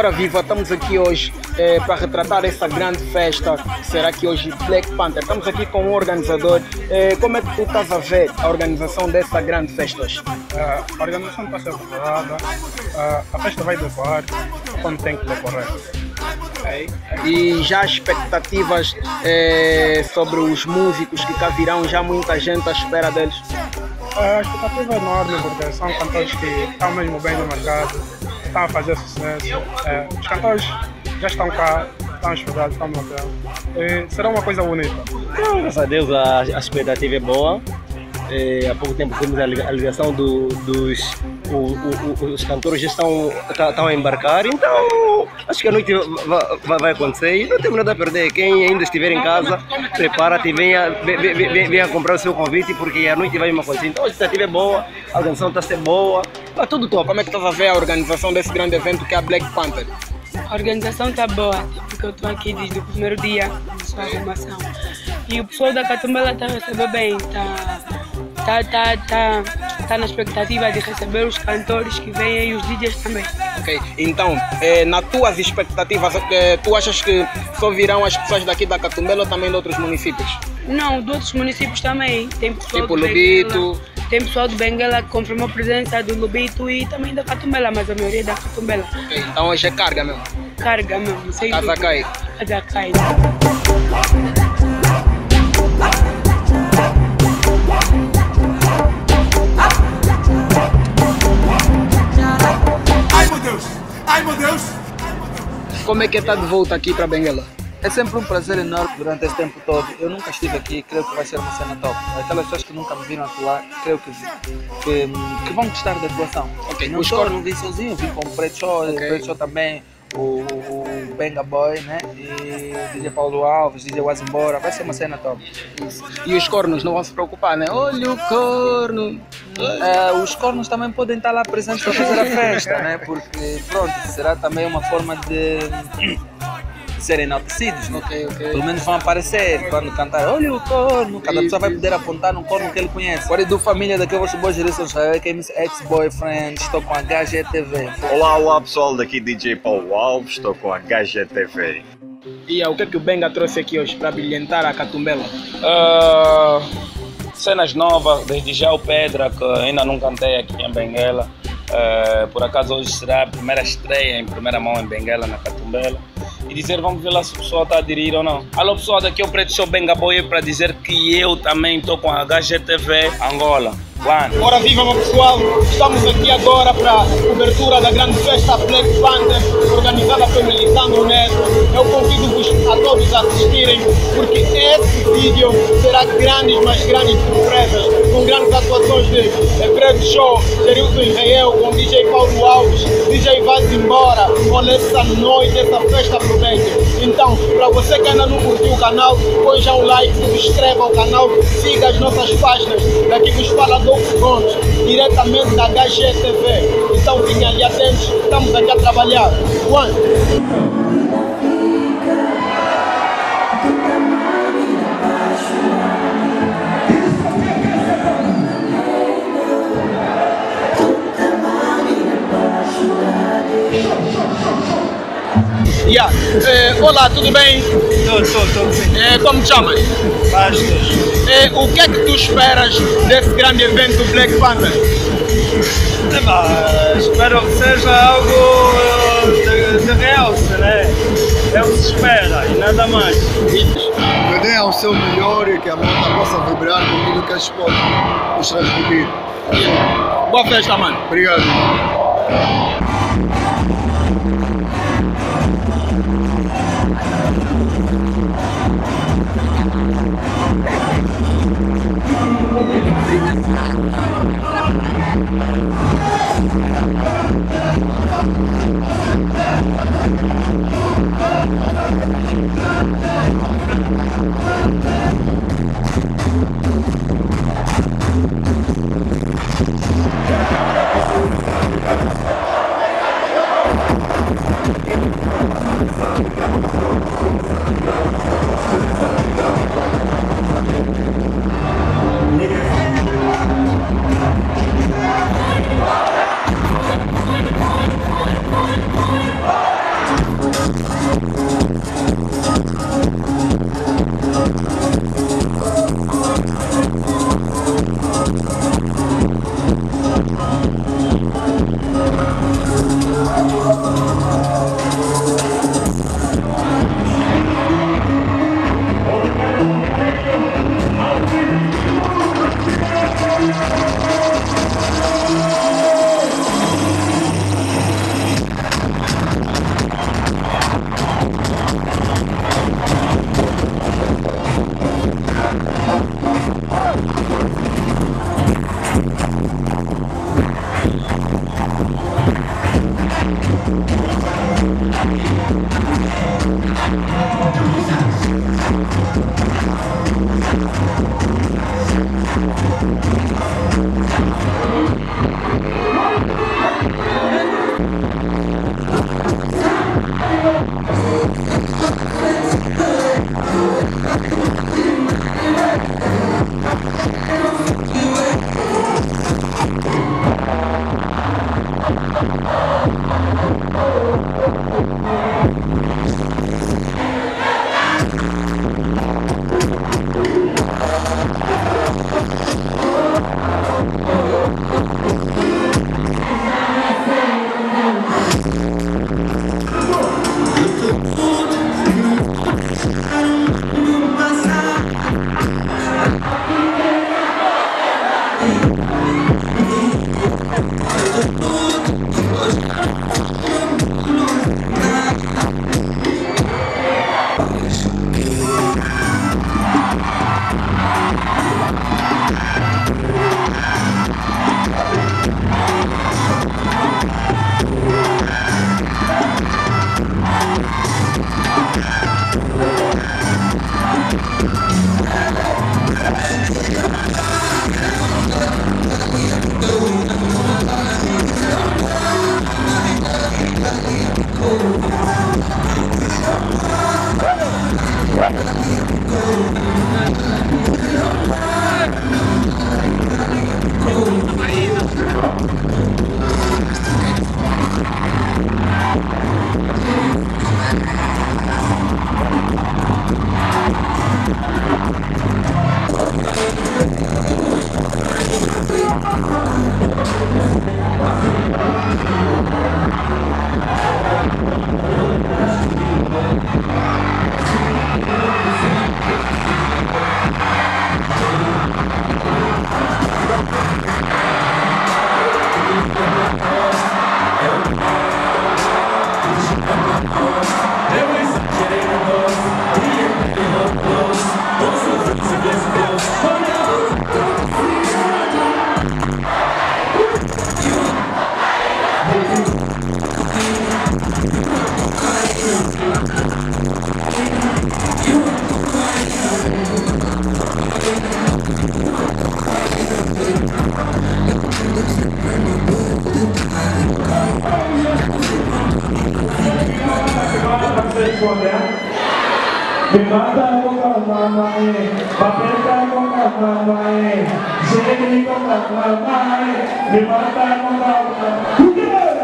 Ora viva, estamos aqui hoje para retratar essa grande festa que será aqui hoje Black Panther. Estamos aqui com o organizador. Como é que tu estás a ver a organização dessa grande festa hoje? A organização está a ser preparada, a festa vai decorrer como tem que decorrer. Okay. E já as expectativas sobre os músicos que cá virão, já muita gente à espera deles? A expectativa é enorme porque são cantores que estão mesmo bem no mercado, estão a fazer sucesso. Os cantores já estão cá, estão estudados, estão no hotel. Será uma coisa bonita. Graças a Deus a expectativa é boa. Há pouco tempo temos a ligação os cantores já estão a embarcar, então acho que a noite vai acontecer e não temos nada a perder. Quem ainda estiver em casa, prepara-te e venha comprar o seu convite, porque a noite vai acontecer. Então a expectativa é boa, a organização está a ser boa, está tudo top. Como é que estás a ver a organização desse grande evento que é a Black Panther? A organização está boa, porque eu estou aqui desde o primeiro dia da sua arrumação. E o pessoal da Catumbela está a receber bem, está na expectativa de receber os cantores que vêm e os DJs também. Ok, então, nas tuas expectativas, tu achas que só virão as pessoas daqui da Catumbela ou também de outros municípios? Não, de outros municípios também. Tem pessoal tipo do Lubito? Benguela, tem pessoal do Benguela que confirmou a presença do Lubito e também da Catumbela, mas a maioria é da Catumbela. Okay, então hoje é carga mesmo? Carga mesmo, sem Casa dúvida. cai? Casa cai. Ai meu Deus! Como é que está de volta aqui para Benguela? É sempre um prazer enorme durante esse tempo todo. Eu nunca estive aqui, creio que vai ser uma cena top. Aquelas pessoas que nunca me viram atuar, creio que vão gostar da atuação. Okay. Não vim sozinho, vim com o Preto Show, okay. O Preto Show também, o Benga Boy, né? E o DJ Paulo Alves, DJ Wazimbora, vai ser uma cena top. E os cornos não vão se preocupar, né? Olha o corno! Os cornos também podem estar lá presentes para fazer a festa, né? Porque pronto, será também uma forma de serem enaltecidos, né? Okay. Pelo menos vão aparecer quando cantar, olha o corno, cada pessoa vai poder apontar num corno que ele conhece. Agora do família daqui eu vou boas direções, que é ex-boyfriend, estou com a HGTV. Olá pessoal, daqui DJ Paulo Alves, estou com a HGTV. E o que é que o Benga trouxe aqui hoje para brilhantar a Catumbela? Cenas novas, desde já o Pedra, que ainda não cantei aqui em Benguela. Por acaso hoje será a primeira estreia em primeira mão em Benguela, na Catumbela. E dizer, vamos ver lá se o pessoal está a aderir ou não. Alô pessoal, daqui é o Preto Show Benga Boy para dizer que eu também estou com a HGTV Angola. Ora viva meu pessoal, estamos aqui agora para a cobertura da grande festa Black Panther, organizada pelo Lisandro Neto. Eu convido-vos a todos a assistirem, porque esse vídeo terá grandes surpresas, com grandes atuações de Preto Show, Gerilson Israel, com DJ Paulo Alves, DJ Vazimbora. Olha essa noite, essa festa aproveite. Então, para você que ainda não curtiu o canal, põe já um like, subscreva o canal, siga as nossas páginas. Daqui vos fala do Gomes, diretamente da HGTV. Então fiquem ali atentos, estamos aqui a trabalhar. Olá, tudo bem? Tudo. Como te chamas? Bastos. O que é que tu esperas desse grande evento Black Panther? Espero que seja algo de realce, né? É o que se espera e nada mais. Que dê ao seu melhor e que a malta possa vibrar com tudo que eles podem nos transmitir. Boa festa, mano. Obrigado. Levanta com a mamãe, papeta com a mamãe, gênio com a mamãe, levanta com a mamãe.